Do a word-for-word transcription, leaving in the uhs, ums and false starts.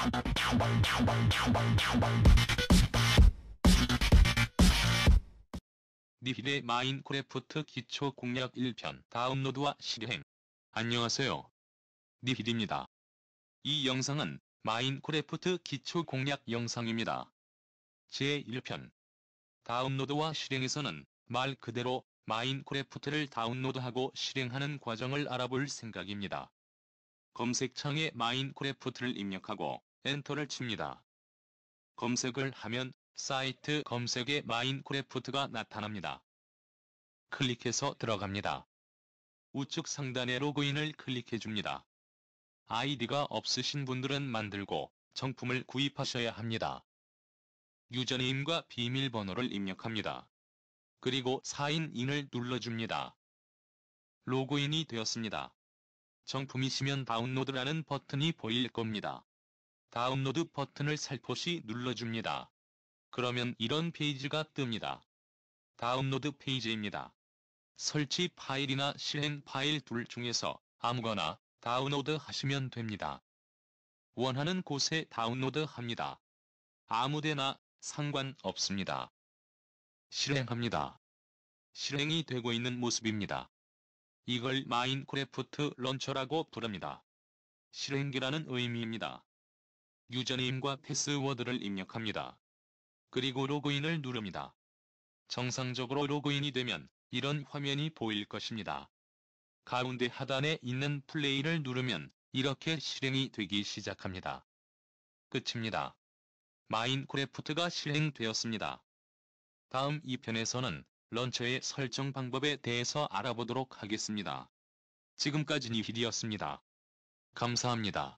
니힐의 마인크래프트 기초 공략 일 편 다운로드와 실행. 안녕하세요. 니힐입니다. 이 영상은 마인크래프트 기초 공략 영상입니다. 제일 편 다운로드와 실행에서는 말 그대로 마인크래프트를 다운로드하고 실행하는 과정을 알아볼 생각입니다. 검색창에 마인크래프트를 입력하고 엔터를 칩니다. 검색을 하면 사이트 검색에 마인크래프트가 나타납니다. 클릭해서 들어갑니다. 우측 상단의 로그인을 클릭해줍니다. 아이디가 없으신 분들은 만들고 정품을 구입하셔야 합니다. 유저네임과 비밀번호를 입력합니다. 그리고 사인인을 눌러줍니다. 로그인이 되었습니다. 정품이시면 다운로드라는 버튼이 보일 겁니다. 다운로드 버튼을 살포시 눌러줍니다. 그러면 이런 페이지가 뜹니다. 다운로드 페이지입니다. 설치 파일이나 실행 파일 둘 중에서 아무거나 다운로드 하시면 됩니다. 원하는 곳에 다운로드 합니다. 아무데나 상관없습니다. 실행합니다. 실행이 되고 있는 모습입니다. 이걸 마인크래프트 런처라고 부릅니다. 실행기라는 의미입니다. 유저네임과 패스워드를 입력합니다. 그리고 로그인을 누릅니다. 정상적으로 로그인이 되면 이런 화면이 보일 것입니다. 가운데 하단에 있는 플레이를 누르면 이렇게 실행이 되기 시작합니다. 끝입니다. 마인크래프트가 실행되었습니다. 다음 이 편에서는 런처의 설정 방법에 대해서 알아보도록 하겠습니다. 지금까지 니힐이었습니다. 감사합니다.